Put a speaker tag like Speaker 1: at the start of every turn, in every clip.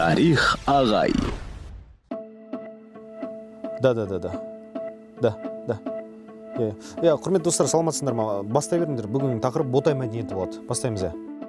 Speaker 1: Тарих ағай.
Speaker 2: Да. Құрметті достар, саламатсыңдар ма? Бастай беріңдер. Бүгін тақырып ботай мәдениеті болады. Бастаймыз.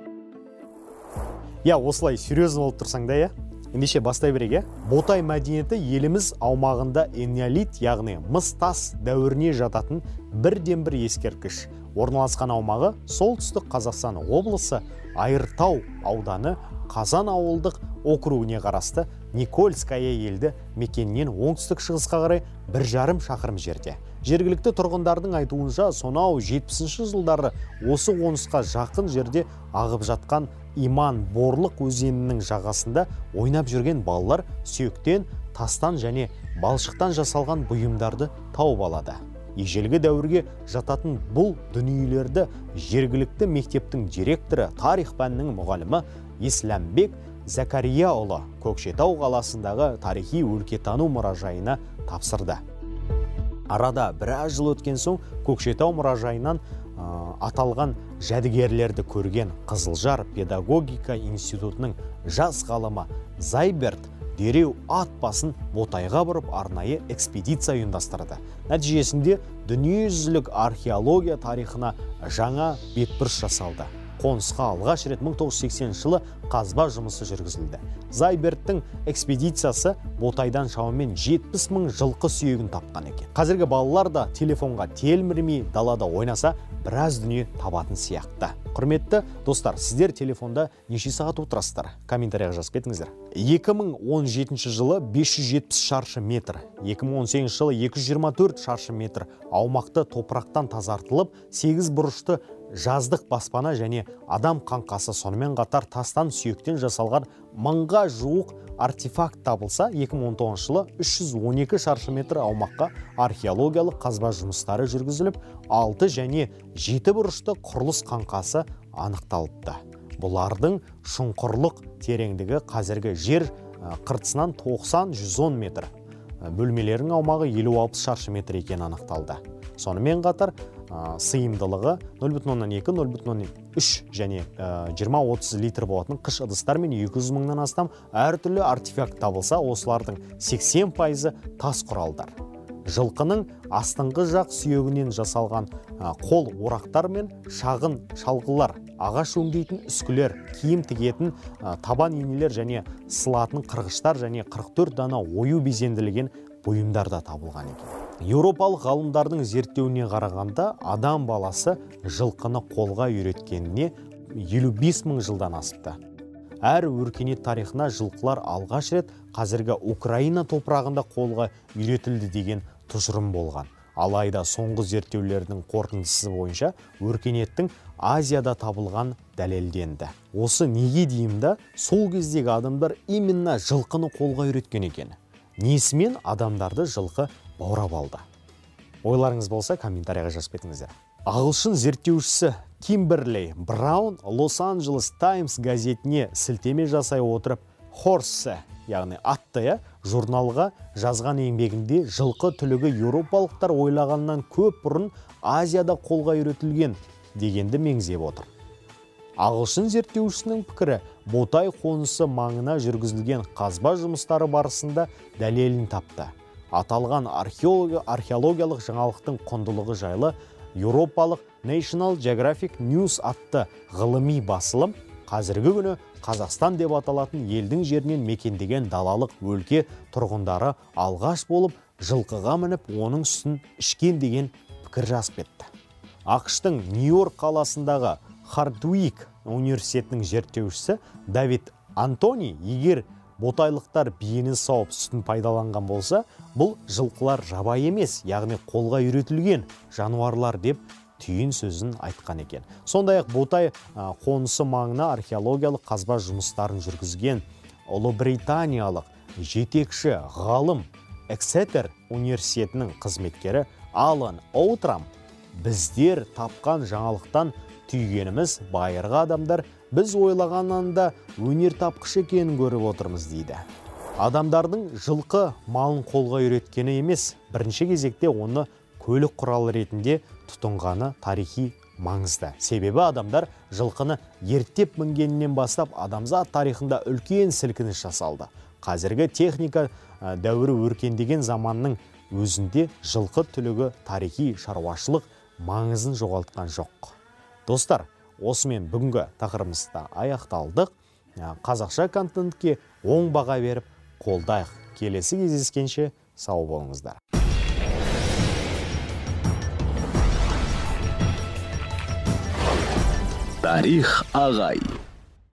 Speaker 2: Осылай серьезно болып тұрсаң да, ендеше бастай береге. Ботай мәдениеті еліміз аумағында энеолит, яғни мыс тас дәуіріне жататын бірден-бір ескерткіш. Орналасқан аумағы солтүстік Қазақстан облысы, Айыртау ауданы, Қазан ауылдық округіне қарасты Никольская елді мекеннен оңтүстік шығысқа қарай 1,5 шақырым жерде. Жергілікті тұрғындардың айтуынша, сонау 70-ші жылдары осы қонысқа жақын жерде ағып жатқан Иман Борлық өзенінің жағасында ойнап жүрген балалар сүйектен, тастан және балшықтан жасалған бұйымдарды тауып алады. Ежелгі дәуірге жататын бұл дүниелерді жергілікті мектептің директоры, тарих пәнінің мұғалімі Исламбек Закарияұлы Көкшетау қаласындағы тарихи өлкетану мұражайына тапсырды. Арада біраз жыл өткен соң Көкшетау мұражайынан аталған жәдігерлерді көрген Қызылжар педагогика институтының жас ғалымы Зайберт дереу ат басын Ботайға бұрып арнайы экспедиция ұйымдастырды. Нәтижесінде дүниежүзілік археология тарихына жаңа бетбұрыс жасалды. Қонысқа алғаш рет 1980 жылы қазба жұмысы жүргізілді. Зайберттің экспедициясы Ботайдан шамамен 70 мың жылқы сүйегін тапқан екен. Қазіргі балалар да телефонға телмірмей далада ойнаса, біраз дүние табатын сияқты. Құрметті достар, сіздер телефонда неше сағат отырасыздар? Комментарияға жазып кетіңіздер. 2017 жылы 570 шаршы метр, 2018 жылы 224 шаршы метр аумақты топырақтан тазартылып, 8 бұрышты жаздық баспана және адам қаңқасы, сонымен қатар тастан сүйектен жасалған 1000-ға жуық артефакт табылса, 2019 жылы 312 шаршы метр аумаққа археологиялық қазба жұмыстары жүргізіліп, 6 және 7 бұрышты құрылыс қаңқасы анықталыпты. Бұлардың шұңқырлық тереңдігі қазіргі жер қыртысынан 90-110 метр. Бөлмелердің аумағы 50-60 шаршы метр екені анықталды. Сонымен қатар сыйымдылығы 0,2-0,3 және 20-30 литр болатын қыш ыдыстар мен 200 мыңнан астам әртүрлі артефакт табылса, осылардың 80% тас құралдар. Жылқының астыңғы жақ сүйегінен жасалған қол орақтар мен шағын шалғылар, ағаш өңдейтін үскілер, киім тігетін табан инелер және сылатын қырғыштар және 44 дана ою безенділген бұйымдар да табылған екен. Еуропалық ғалымдардың зерттеуіне қарағанда, адам баласы жылқыны қолға үйреткеніне 55 мың жылдан асыпты. Әр өркениет тарихына жылқылар алғаш рет қазіргі Украина топырағында қолға үйретілді деген тұжырым болған. Алайда соңғы зерттеулердің қорытындысы бойынша өркениеттің Азияда табылған дәлелденді. Осы неге деймді, сол кездегі адамдар именно жылқыны қолға үйреткен екен. Несімен адамдарды жылқы баурап алды? Ойларыңыз болса, комментарияға жазып кетіңіздер. Ағылшын зерттеушісі Кимберли Браун Лос-Анджелес Таймс газетіне сілтеме жасай отырып, Хорсе, яғни атты журналға жазған еңбегінде жылқы түлігі еуропалықтар ойлағаннан көп бұрын Азияда қолға үйретілген дегенді меңзеп отыр. Ағылшын зерттеушісінің пікірі Ботай қонысы маңына жүргізілген қазба жұмыстары барысында дәлелін тапты. Аталған археологиялық жаңалықтың құндылығы жайлы еуропалық National Geographic News атты ғылыми басылым қазіргі күні Қазақстан деп аталатын елдің жерінен мекендеген далалық өлке тұрғындары алғаш болып жылқыға мініп, оның сүтін ішкен деген пікір жазып кетті. ақш-тың Нью-Йорк қаласындағы Хардуик университетінің зерттеушісі Давид Антони, егер ботайлықтар биені сауып сүтін пайдаланған болса, бұл жылқылар жабайы емес, яғни қолға үйретілген жануарлар деп түйін сөзін айтқан екен. Сондай-ақ Ботай қонысы маңына археологиялық қазба жұмыстарын жүргізген Ұлыбританиялық жетекші ғалым Эксетер университетінің қызметкері Алан Оутрам, біздер тапқан жаңалықтан түйгеніміз, байырғы адамдар біз ойлағаннан да өнер тапқыш екенін көріп отырмыз дейді. Адамдардың жылқы малын қолға үйреткені емес, бірінші кезекте оны көлік құралы ретінде тұтынғаны тарихи маңызды. Себебі адамдар жылқыны ерттеп мінгенінен бастап адамзат тарихында үлкен сілкініс жасалды. Қазіргі техника дәуірі өркендеген заманның өзінде жылқы түлігі тарихи шаруашылық маңызын жоғалтқан жоқ. Достар, осымен бүгінгі тақырыбымызды аяқталдық. Қазақша контентке оң баға беріп қолдайық. Келесі кездескенше сау болыңыздар.
Speaker 1: Тарих ағай.